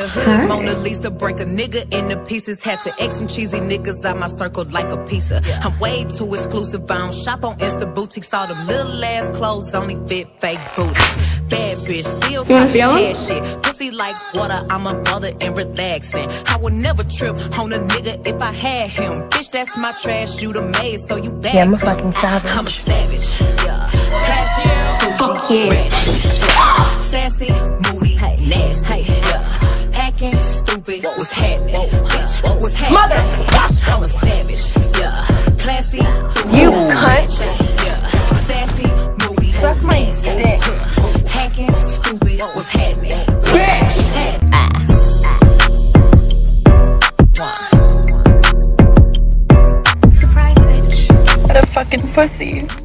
the hood, Mona Lisa. Break a nigga into pieces. Had to X some cheesy niggas out my circle like a pizza. I'm way too exclusive. I don't shop on Insta boutiques. All them little ass clothes only fit fake booties. Bad bitch, still talking cash shit. Pussy like water, I'm a mother and relaxing. I would never trip on a nigga if I had him. Bitch, that's my trash, you the maid, so you bad. Yeah, I'm a fucking savage. I'm a savage. Yeah. Classy, Fuck yeah. Sassy, moody, nasty. Yeah. Acting stupid, what's happening? Bitch, what's happening? I'm a savage. Yeah. Classy, you cunt. Yeah. Sassy, moody, suck my dick. Hacking, stupid, what's happening? Surprise, bitch. What a fucking pussy.